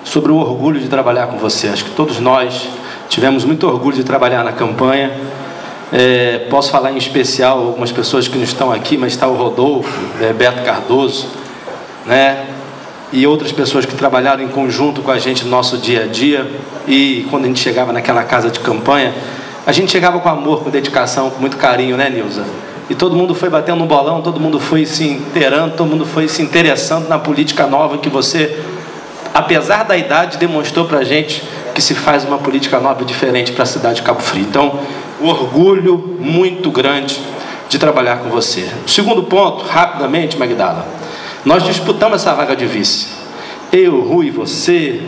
sobre o orgulho de trabalhar com você. Acho que todos nós tivemos muito orgulho de trabalhar na campanha. Posso falar em especial algumas pessoas que não estão aqui, mas está o Rodolfo, Beto Cardoso, né? E outras pessoas que trabalharam em conjunto com a gente no nosso dia a dia. E quando a gente chegava naquela casa de campanha, a gente chegava com amor, com dedicação, com muito carinho, né, Nilza? E todo mundo foi batendo um bolão, todo mundo foi se inteirando, todo mundo foi se interessando na política nova que você, apesar da idade, demonstrou para a gente que se faz uma política nova e diferente para a cidade de Cabo Frio. Então, um orgulho muito grande de trabalhar com você. O segundo ponto, rapidamente, Magdala, nós disputamos essa vaga de vice. Eu, Rui, você,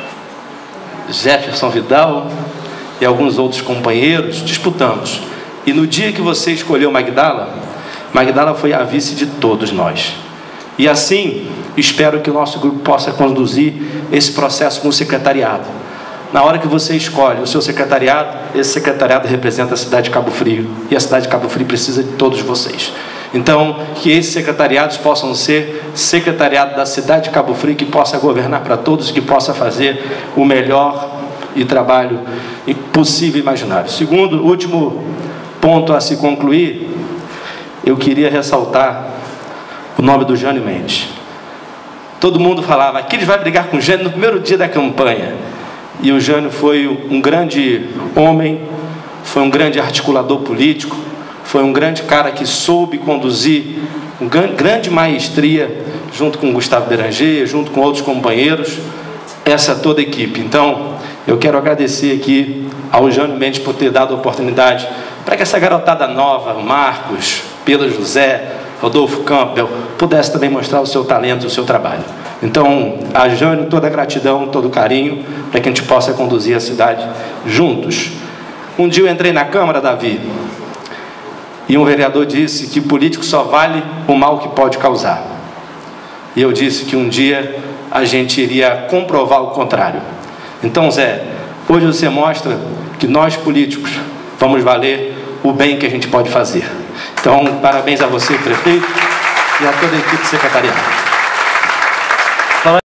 Jefferson Vidal e alguns outros companheiros disputamos. E no dia que você escolheu Magdala, Magdala foi a vice de todos nós. E assim, espero que o nosso grupo possa conduzir esse processo com o secretariado. Na hora que você escolhe o seu secretariado, esse secretariado representa a cidade de Cabo Frio. E a cidade de Cabo Frio precisa de todos vocês. Então, que esses secretariados possam ser secretariado da cidade de Cabo Frio, que possa governar para todos e que possa fazer o melhor e trabalho possível e imaginável. Segundo, último ponto a se concluir, eu queria ressaltar o nome do Jânio Mendes. Todo mundo falava, Aquiles vai brigar com o Jânio no primeiro dia da campanha. E o Jânio foi um grande homem, foi um grande articulador político, foi um grande cara que soube conduzir com grande maestria, junto com o Gustavo Beranger, junto com outros companheiros, essa toda a equipe. Então, eu quero agradecer aqui ao Jânio Mendes por ter dado a oportunidade para que essa garotada nova, Marcos, Pedro José, Rodolfo Campbell, pudesse também mostrar o seu talento e o seu trabalho. Então, a Jânio, toda a gratidão, todo o carinho, para que a gente possa conduzir a cidade juntos. Um dia eu entrei na Câmara, Davi, e um vereador disse que político só vale o mal que pode causar. E eu disse que um dia a gente iria comprovar o contrário. Então, Zé, hoje você mostra que nós políticos vamos valer o bem que a gente pode fazer. Então, parabéns a você, prefeito, e a toda a equipe do secretariado.